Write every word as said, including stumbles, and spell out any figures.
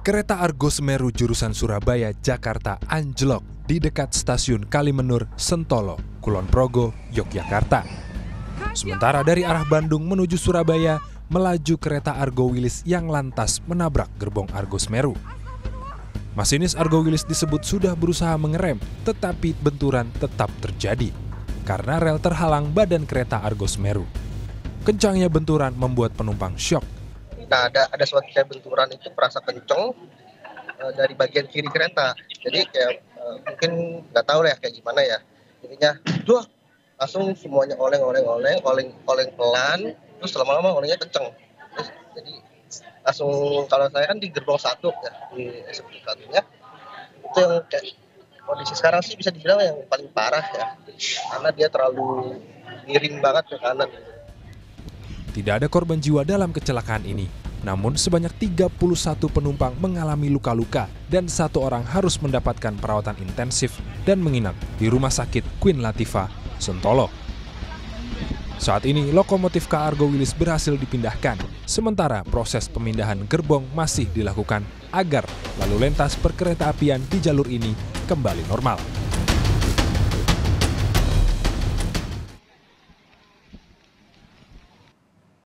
Kereta Argo Semeru jurusan Surabaya, Jakarta anjlok di dekat stasiun Kalimenur, Sentolo, Kulon Progo, Yogyakarta. Sementara dari arah Bandung menuju Surabaya, melaju kereta Argo Wilis yang lantas menabrak gerbong Argo Semeru. Masinis Argo Wilis disebut sudah berusaha mengerem, tetapi benturan tetap terjadi karena rel terhalang badan kereta Argo Semeru. Kencangnya benturan membuat penumpang syok. Nah, ada ada suatu kayak benturan itu terasa kenceng uh, dari bagian kiri kereta. Jadi kayak uh, mungkin nggak tahu lah ya kayak gimana ya. Jadinya, duh, langsung semuanya oleng-oleng-oleng, oleng-oleng pelan, terus lama-lama olengnya kenceng. Terus, jadi langsung kalau saya kan di gerbong satu ya, di eksekutif satunya, itu yang kayak kondisi sekarang sih bisa dibilang yang paling parah ya, karena dia terlalu miring banget ke kanan. Tidak ada korban jiwa dalam kecelakaan ini, namun sebanyak tiga puluh satu penumpang mengalami luka-luka dan satu orang harus mendapatkan perawatan intensif dan menginap di Rumah Sakit Queen Latifah, Sentolo. Saat ini lokomotif K Argo Wilis berhasil dipindahkan, sementara proses pemindahan gerbong masih dilakukan agar lalu lintas perkereta apian di jalur ini kembali normal.